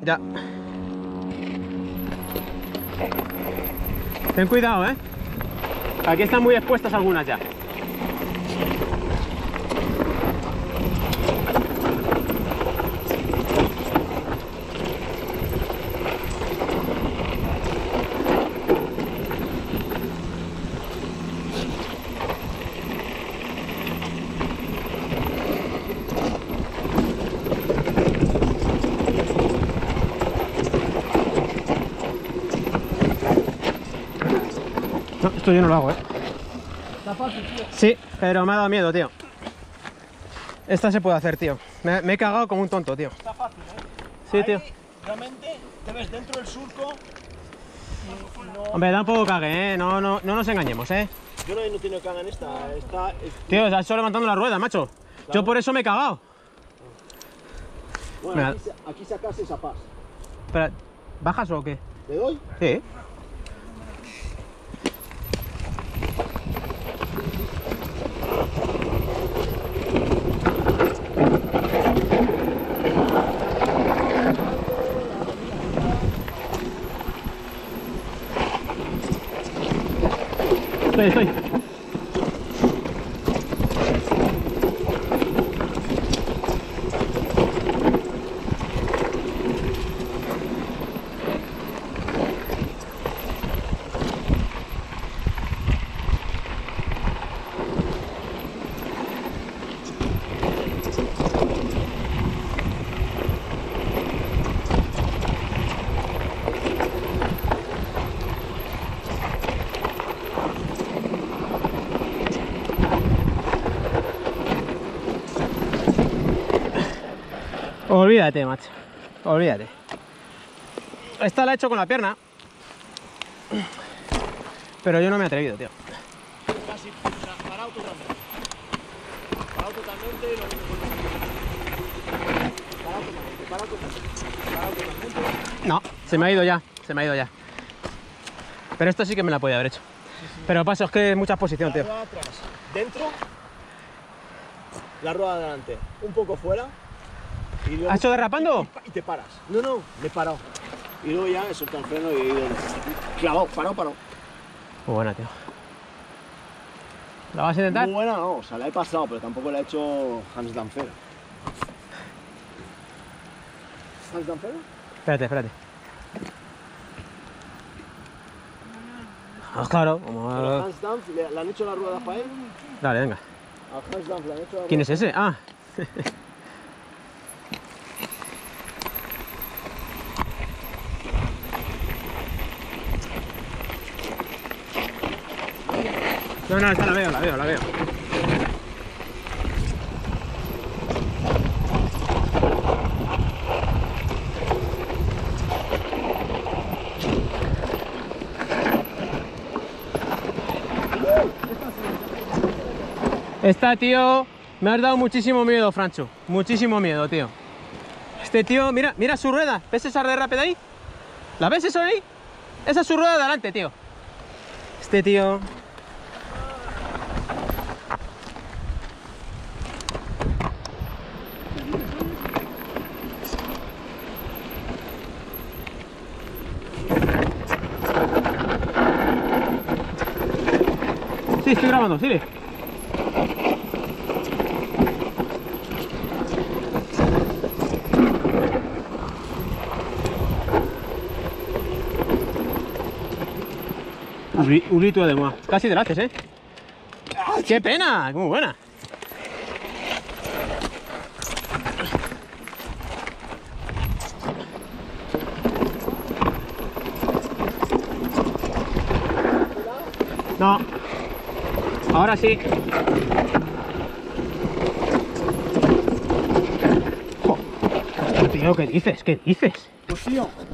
Ya. Ten cuidado, ¿eh? Aquí están muy expuestas algunas ya. No, esto yo no lo hago, ¿eh? Está fácil, tío. Sí, pero me ha dado miedo, tío. Esta se puede hacer, tío. Me he cagado como un tonto, tío. Está fácil, ¿eh? Sí, Ahí, tío. realmente te ves dentro del surco y no... Hombre, da un poco cague, ¿eh? No nos engañemos, ¿eh? Yo no tengo que cagar en esta. Tío, ya estoy levantando la rueda, macho. Claro. Yo por eso me he cagado. Bueno, Mira. aquí sacas esa paz. Espera, ¿bajas o qué? ¿Le doy? Sí. Estoy. Olvídate, macho. Olvídate. Esta la he hecho con la pierna. Pero yo no me he atrevido, tío. Casi, o sea, parado totalmente. Parado totalmente, lo único que... Parado totalmente. No, se me ha ido ya. Pero esto sí que me la podía haber hecho. Pero pasa, es que es mucha exposición, La tío. rueda atrás, dentro, la rueda adelante, un poco fuera. Y luego, ¿Has hecho derrapando? Y te paras. No, me he parado. Y luego ya he soltado el freno y he ido clavado, parado. Muy buena, tío. ¿La vas a intentar? Muy buena no, o sea, la he pasado, pero tampoco la he hecho Hans Danfer. ¿Hans Danfer? Espérate. Ah, claro, como... Pero Hans Danf, ¿le han hecho la rueda para él? Dale, venga. A Hans Danf le han hecho la rueda. ¿Quién es ese? Ah. No, esta la veo. Esta, tío, me has dado muchísimo miedo, Francho. Muchísimo miedo, tío. Este tío, mira su rueda. ¿Ves esa de rápida ahí? ¿La ves eso ahí? Esa es su rueda de adelante, tío. Este tío... Sí, estoy grabando, sigue. Un litro de más. Casi te la haces, ¿eh? ¡Qué pena! Muy buena. No. Ahora sí. Jo, tío, ¿qué dices? Pues tío,